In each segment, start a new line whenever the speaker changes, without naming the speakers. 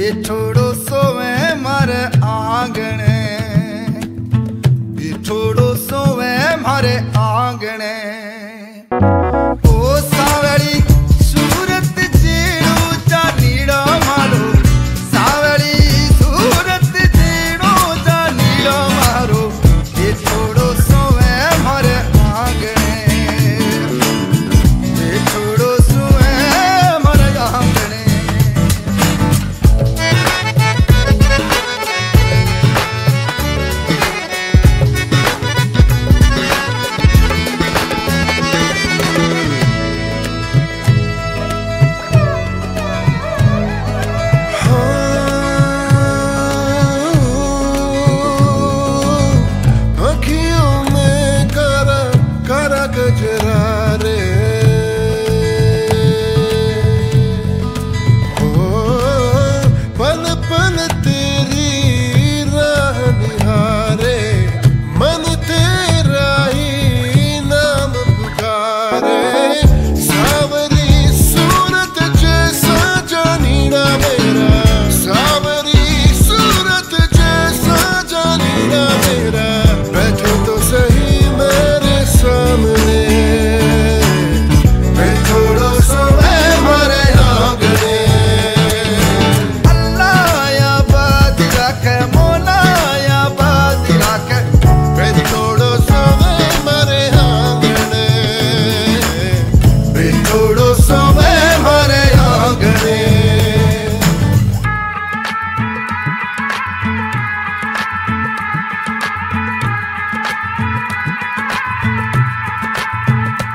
बिछोड़ो सोवे मारे आंगणे, बिछोड़ो सोवे मारे आंगणे। ओ सावली सूरत जेड़ो चानीड़ो मारो, सावली सूरत जेड़ो चानीड़ो मारो, बिछोड़ो सोवे मारे आंगणे, बिछोड़ो सोवे मारे आंगणे।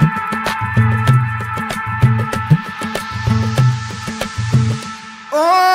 Oh